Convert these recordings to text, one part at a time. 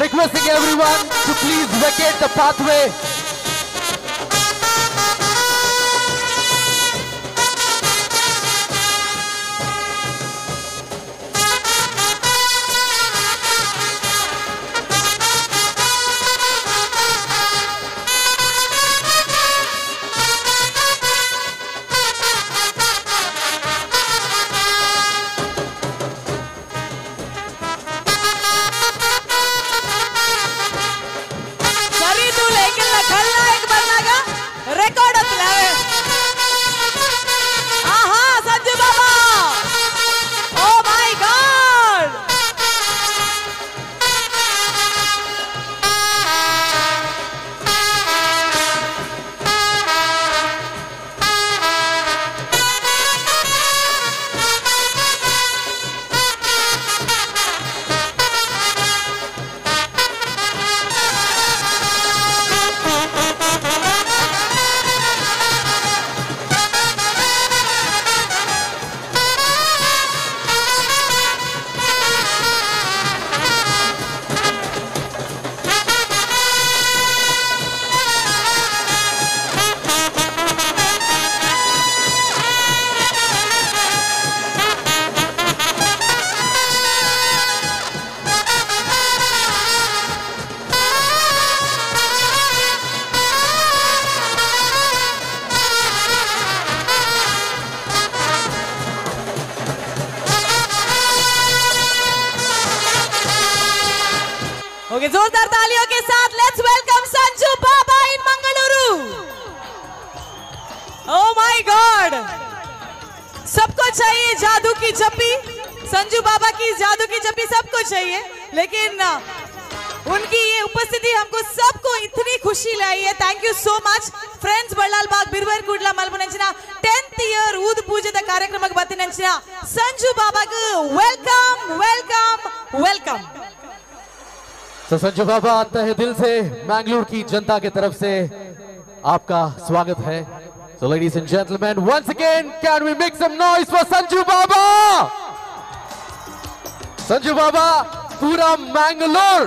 Requesting everyone to please vacate the pathway. Okay, जोरदार तालियों के साथ let's welcome Sanju Baba in Mangaluru. Oh my God, सबको चाहिए जादू की जप्पी, संजू बाबा की जादू की जप्पी सबको चाहिए, लेकिन उनकी ये उपस्थिति हमको सबको इतनी खुशी लाई है। Thank you so much friends. Ballal Bagh Birwer Kudla मलपुनंचिना 10th इयर ऊद पूजದ ಕಾರ್ಯಕ್ರಮಕ್ಕೆ ಬತ್ತಿನಂಚಿನ ಸಂಜು ಬಾಬಾಗೆ ವೆಲ್ಕಮ್ ವೆಲ್ಕಮ್ ವೆಲ್ಕಮ್। तो संजू बाबा तहे दिल से मैंगलोर की जनता की तरफ से आपका स्वागत है। So ladies and gentlemen, once again can we make some noise for Sanju बाबा? संजू बाबा, पूरा मैंगलोर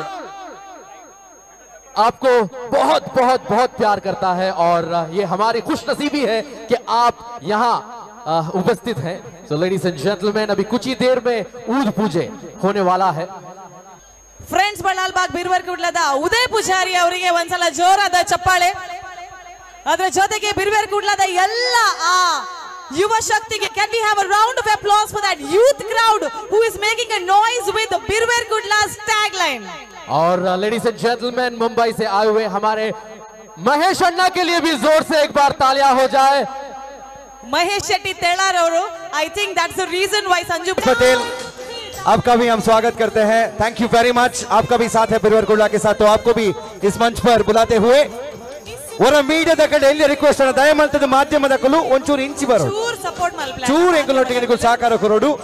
आपको बहुत बहुत बहुत प्यार करता है और ये हमारी खुशनसीबी है कि आप यहाँ उपस्थित हैं। So ladies and gentlemen, अभी कुछ ही देर में ऊद पूजे होने वाला है। ಫ್ರೆಂಡ್ಸ್, ಬಳ್ಳಾಲ್ ಬಾಗ್ ಬಿರ್ವರ್ ಕುಡ್ಲದ ಉದಯ್ ಪೂಜಾರಿ ಅವರಿಗೆ ಒಂದ್ಸಲ ಜೋರಾದ ಚಪ್ಪಾಳೆ. ಅದರ ಜೊತೆಗೆ ಬಿರ್ವರ್ ಕುಡ್ಲದ ಎಲ್ಲ ಆ ಯುವ ಶಕ್ತಿಗೆ can we have a round of applause for that youth crowd who is making a noise with Birwer Kudla's tagline. और लेडीज एंड जेंटलमैन, मुंबई से आए हुए हमारे महेश अन्ना के लिए भी जोर से एक बार तालियां हो जाए। महेश शेट्टी तेलार ಅವರು, I think that's the reason why Sanju Patel आपका भी हम स्वागत करते हैं। Thank you very much. आपका भी साथ है बिरवर कुडला के साथ, तो आपको भी इस मंच पर बुलाते हुए और मीडिया कಡೆ ಎಲ್ಲಿ ರಿಕ್ವೆಸ್ಟ್ ಅನ್ನ ದಯಮಾಡಿ ಮಾಧ್ಯಮದ ಕಲು ಒಂಚೂರು ಇಂಚಿ ಬರೋ ಚೂರ್ ಸಪೋರ್ಟ್ ಮಲ್ಪ್ಲಾ ಚೂರು ಎಂಕಲೊಟ್ಟಿಗೆ ಸಾಕಾರ ಕೊರೋಡು